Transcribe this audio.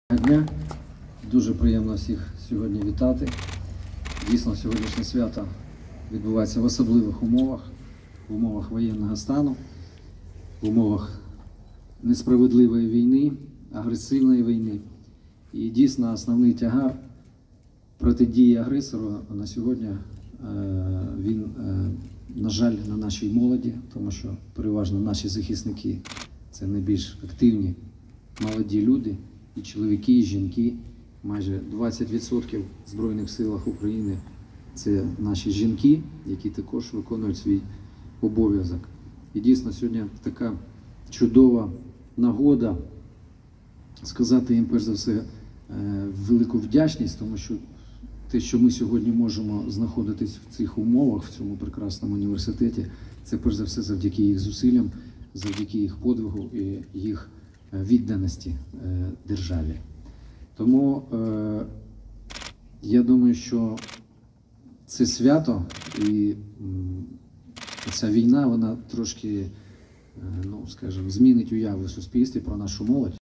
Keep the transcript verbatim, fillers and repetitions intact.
Дня. Дуже приємно всіх сьогодні вітати. Дійсно, сьогоднішнє свято відбувається в особливих умовах, в умовах воєнного стану, в умовах несправедливої війни, агресивної війни. І дійсно основний тягар протидії агресору на сьогодні, він, на жаль, на нашій молоді, тому що переважно наші захисники – це найбільш активні молоді люди, і чоловіки, і жінки. Майже двадцять відсотків в Збройних силах України – це наші жінки, які також виконують свій обов'язок. І дійсно сьогодні така чудова нагода сказати їм, перш за все, велику вдячність, тому що те, що ми сьогодні можемо знаходитись в цих умовах, в цьому прекрасному університеті, це перш за все завдяки їх зусиллям, завдяки їх подвигу і їх відданості державі. Тому е, я думаю, що це свято і ця війна, вона трошки, ну, скажімо, змінить уяви в суспільстві про нашу молодь.